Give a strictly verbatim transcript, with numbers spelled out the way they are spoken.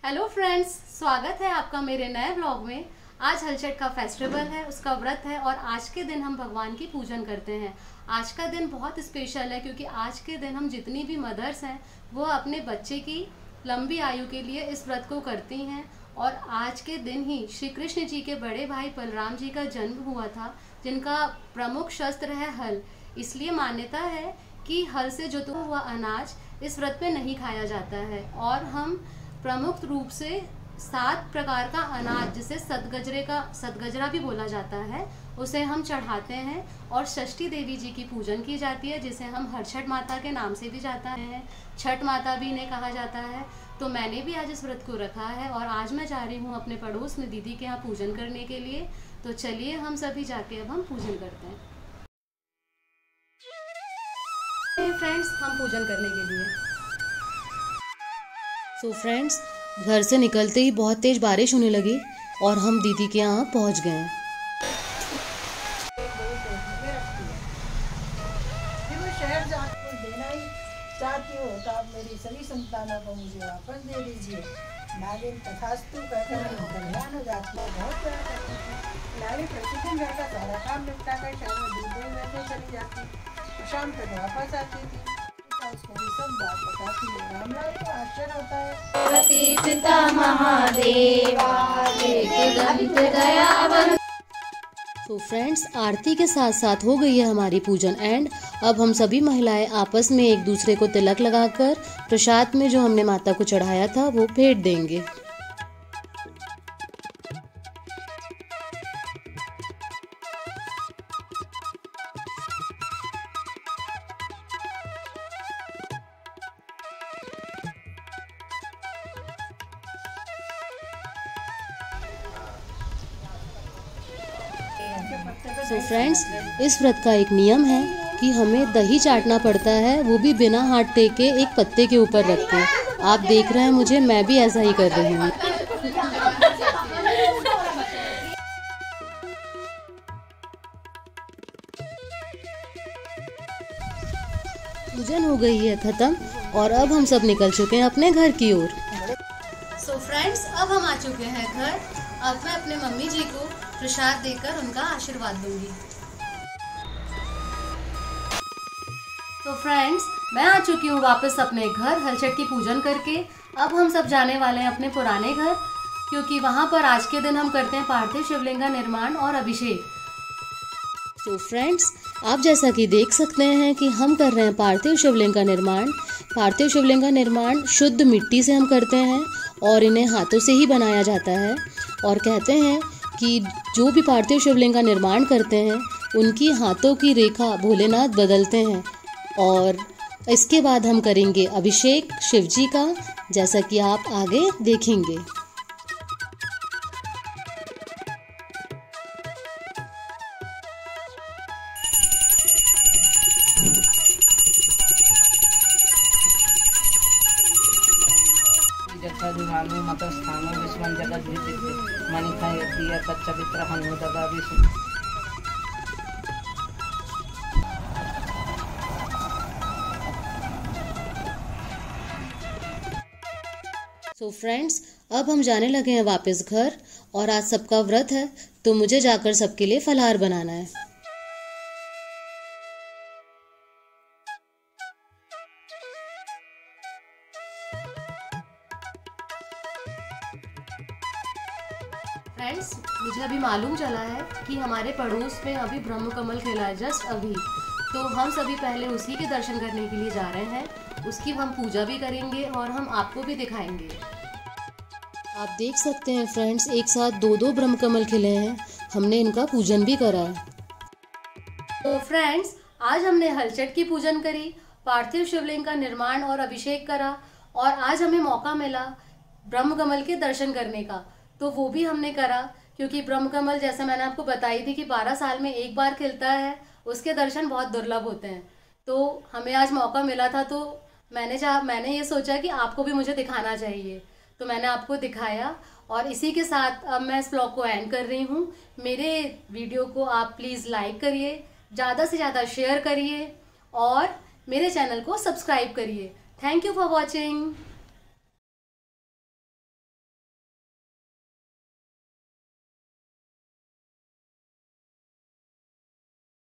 Hello friends, स्वागत है आपका मेरे नए ब्लॉग में। आज हलचट का फेस्टिवल है, उसका व्रत है और आज के दिन हम भगवान की पूजन करते हैं। आज का दिन बहुत स्पेशल है क्योंकि आज के दिन हम जितनी भी मदर्स हैं वो अपने बच्चे की लंबी आयु के लिए इस व्रत को करती हैं। और आज के दिन ही श्री कृष्ण जी के बड़े भाई बलराम जी का जन्म हुआ था, जिनका प्रमुख शस्त्र है हल। इसलिए मान्यता है कि हल से जुता हुआ अनाज इस व्रत में नहीं खाया जाता है। और हम प्रमुख रूप से सात प्रकार का अनाज, जिसे सतगजरे का सतगजरा भी बोला जाता है, उसे हम चढ़ाते हैं। और षष्ठी देवी जी की पूजन की जाती है, जिसे हम हरछठ माता के नाम से भी जाता है, छठ माता भी इन्हें कहा जाता है। तो मैंने भी आज इस व्रत को रखा है और आज मैं जा रही हूँ अपने पड़ोस में दीदी के यहाँ पूजन करने के लिए। तो चलिए हम सभी जाके अब हम पूजन करते हैं। फ्रेंड्स, हम पूजन करने के लिए तो so फ्रेंड्स, घर से निकलते ही बहुत तेज बारिश होने लगी और हम दीदी के यहाँ पहुँच गए। शहर जाकर देना ही चाहती हो तो आप मेरी सभी संतानों को मुझे वापस दे दीजिए। नागिन तथास्तु कहकर कल्याण हो जाती है। बहुत प्यार करती थी। नारी प्रतिदिन घर का सारा काम निपटा कर शहर में दूध दूध रहते चली जाती, शाम तक वापस आती थी। उसको भी सब बात बताती है। रामलाल को आश्चर्य होता है। पिता महादेवा तो फ्रेंड्स, आरती के साथ साथ हो गई है हमारी पूजन एंड। अब हम सभी महिलाएं आपस में एक दूसरे को तिलक लगाकर प्रसाद में जो हमने माता को चढ़ाया था वो भेंट देंगे। तो फ्रेंड्स, इस व्रत का एक नियम है कि हमें दही चाटना पड़ता है, वो भी बिना हाथ टेके एक पत्ते के ऊपर रख के। आप देख रहे हैं मुझे, मैं भी ऐसा ही कर रही हूँ। पूजन हो गई है खत्म और अब हम सब निकल चुके हैं अपने घर की ओर। सो फ्रेंड्स, अब हम आ चुके हैं घर। अब मैं अपने मम्मी जी को प्रसाद देकर उनका आशीर्वाद दूंगी। तो फ्रेंड्स, मैं आ चुकी हूँ वापस अपने घर हलचट की पूजन करके। अब हम सब जाने वाले हैं अपने पुराने घर, क्योंकि वहाँ पर आज के दिन हम करते हैं पार्थिव शिवलिंग का निर्माण और अभिषेक। तो फ्रेंड्स, आप जैसा कि देख सकते हैं कि हम कर रहे हैं पार्थिव शिवलिंग का निर्माण। पार्थिव शिवलिंग का निर्माण शुद्ध मिट्टी से हम करते हैं और इन्हें हाथों से ही बनाया जाता है। और कहते हैं कि जो भी पार्थिव शिवलिंग का निर्माण करते हैं उनकी हाथों की रेखा भोलेनाथ बदलते हैं। और इसके बाद हम करेंगे अभिषेक शिव जी का, जैसा कि आप आगे देखेंगे। तो फ्रेंड्स, अब हम जाने लगे हैं वापस घर और आज सबका व्रत है तो मुझे जाकर सबके लिए फलाहार बनाना है। फ्रेंड्स, मुझे अभी मालूम चला है कि हमारे पड़ोस में अभी ब्रह्म कमल खिला है, जस्ट अभी। तो हम सभी पहले उसी के दर्शन करने के लिए जा रहे हैं। उसकी हम पूजा भी करेंगे और हम आपको भी दिखाएंगे। आप देख सकते हैं फ्रेंड्स, एक साथ दो दो ब्रह्म कमल खिले हैं। हमने इनका पूजन भी करा है। तो फ्रेंड्स, आज हमने हलचट की पूजन करी, पार्थिव शिवलिंग का निर्माण और अभिषेक करा और आज हमें मौका मिला ब्रह्म कमल के दर्शन करने का, तो वो भी हमने करा। क्योंकि ब्रह्म कमल, जैसा मैंने आपको बताई थी कि बारह साल में एक बार खिलता है, उसके दर्शन बहुत दुर्लभ होते हैं। तो हमें आज मौका मिला था, तो मैंने चाह मैंने ये सोचा कि आपको भी मुझे दिखाना चाहिए, तो मैंने आपको दिखाया। और इसी के साथ अब मैं इस ब्लॉग को एंड कर रही हूँ। मेरे वीडियो को आप प्लीज़ लाइक करिए, ज़्यादा से ज़्यादा शेयर करिए और मेरे चैनल को सब्सक्राइब करिए। Thank you for watching.